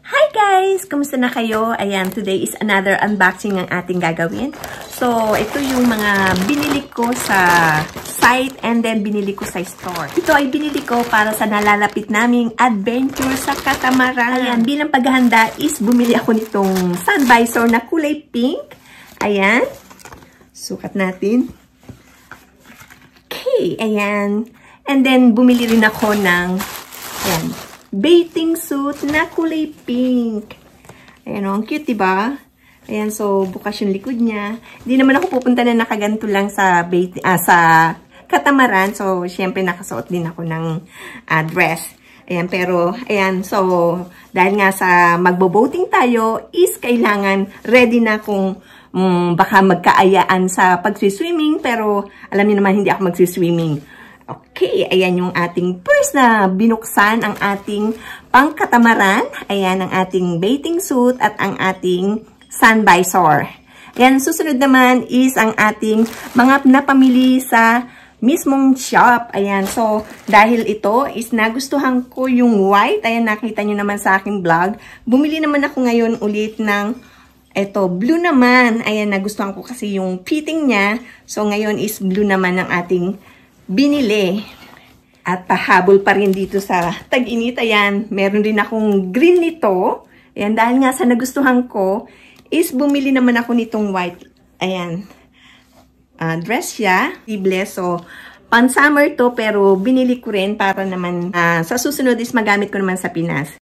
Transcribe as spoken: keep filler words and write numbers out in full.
Hi guys! Kumusta na kayo? Ayan, today is another unboxing ang ating gagawin. So, ito yung mga binili ko sa site and then binili ko sa store. Ito ay binili ko para sa nalalapit naming adventure sa Catamaran. Ayan, bilang paghahanda is bumili ako nitong sun visor na kulay pink. Ayan. Sukat natin. Okay, ayan. And then, bumili rin ako ng ayan, bathing suit na kulay pink. Ayan o, ang cute, diba? Ayan, so, bukas yung likod niya. Hindi naman ako pupunta na nakaganto lang sa, bath, ah, sa Catamaran. So, syempre, nakasuot din ako ng uh, dress. Ayan, pero, ayan, so, dahil nga sa magbo-boating tayo, is kailangan ready na kung um, baka magkaayaan sa pagsiswimming. Pero, alam niyo naman, hindi ako magsiswimming. Okay, ayan yung ating first na binuksan, ang ating pangkatamaran. Ayan ang ating bathing suit at ang ating sun visor. Ayan, susunod naman is ang ating mga napamili sa mismong shop. Ayan, so dahil ito is nagustuhan ko yung white. Ayan, nakita nyo naman sa aking vlog. Bumili naman ako ngayon ulit ng ito, blue naman. Ayan, nagustuhan ko kasi yung fitting niya. So ngayon is blue naman ang ating binili. At pahabol pa rin dito sa tag-init. Ayan, meron din akong green nito. Ayan, dahil nga sa nagustuhan ko, is bumili naman ako nitong white. Ayan, uh, dress siya. So, pan-summer to, pero binili ko rin para naman uh, sa susunod is magamit ko naman sa Pinas.